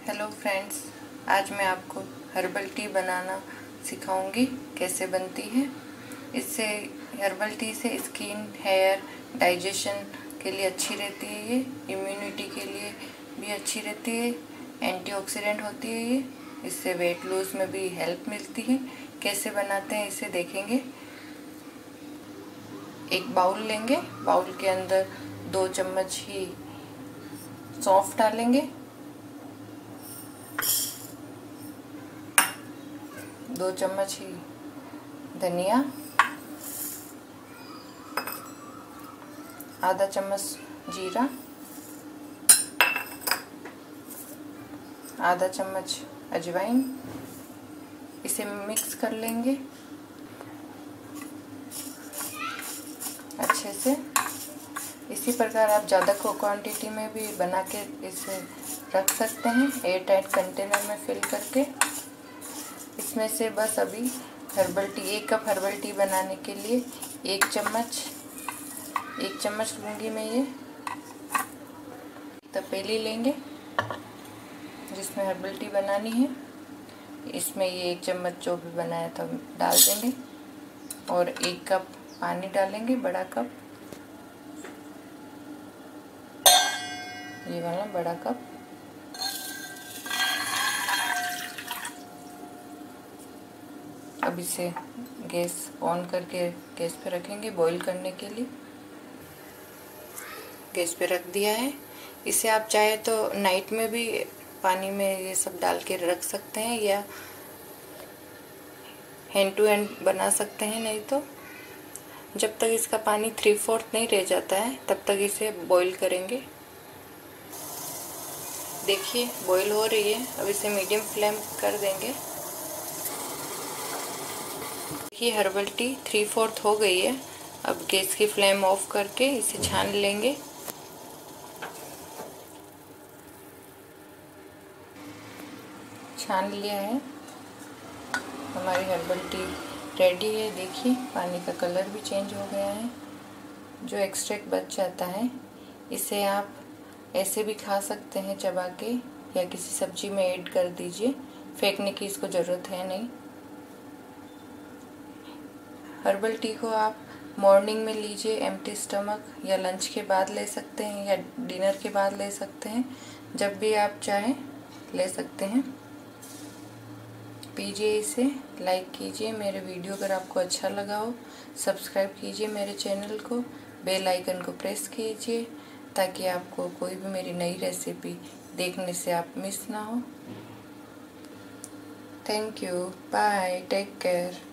Hello friends, आज मैं आपको हर्बल टी बनाना सिखाऊंगी कैसे बनती है। इससे हर्बल टी से स्किन, हेयर, डाइजेशन के लिए अच्छी रहती है। ये इम्यूनिटी के लिए भी अच्छी रहती है, एंटीऑक्सीडेंट होती है ये। इससे वेट लूज में भी हेल्प मिलती है। कैसे बनाते हैं इसे देखेंगे। एक बाउल लेंगे, बाउल के अंदर 2 चम्मच ही सौंफ डालेंगे, 2 चम्मच ही धनिया, आधा चम्मच जीरा, आधा चम्मच अजवाइन। इसे मिक्स कर लेंगे अच्छे से। इसी प्रकार आप ज़्यादा क्वांटिटी में भी बना के इसे रख सकते हैं, एयर टाइट कंटेनर में फिल करके। इसमें से बस अभी herbal tea, 1 cup herbal tea बनाने के लिए 1 चम्मच लूँगी मैं। ये तपेली लेंगे जिसमें हर्बल टी बनानी है। इसमें ये 1 चम्मच जो भी बनाया था डाल देंगे और 1 कप पानी डालेंगे, बड़ा कप, ये वाला बड़ा कप। अब इसे गैस ऑन करके गैस पे रखेंगे बॉईल करने के लिए। गैस पे रख दिया है। इसे आप चाहे तो नाइट में भी पानी में ये सब डाल के रख सकते हैं या हैंड टू हैंड बना सकते हैं। नहीं तो जब तक इसका पानी 3/4 नहीं रह जाता है तब तक इसे बॉईल करेंगे। देखिए बॉईल हो रही है। अब इसे मीडियम फ्लेम कर देंगे। देखिए हर्बल टी 3/4 हो गई है। अब गैस की फ्लेम ऑफ करके इसे छान लेंगे। छान लिया है, हमारी हर्बल टी रेडी है। देखिए पानी का कलर भी चेंज हो गया है। जो एक्सट्रैक्ट बच जाता है इसे आप ऐसे भी खा सकते हैं चबा के, या किसी सब्जी में ऐड कर दीजिए। फेंकने की इसको ज़रूरत है नहीं। हर्बल टी को आप मॉर्निंग में लीजिए एम्प्टी स्टमक, या लंच के बाद ले सकते हैं, या डिनर के बाद ले सकते हैं। जब भी आप चाहें ले सकते हैं। पीजिए इसे, लाइक कीजिए मेरे वीडियो अगर आपको अच्छा लगा हो, सब्सक्राइब कीजिए मेरे चैनल को, बेल आइकन को प्रेस कीजिए ताकि आपको कोई भी मेरी नई रेसिपी देखने से आप मिस ना हो। Thank you, bye, take care.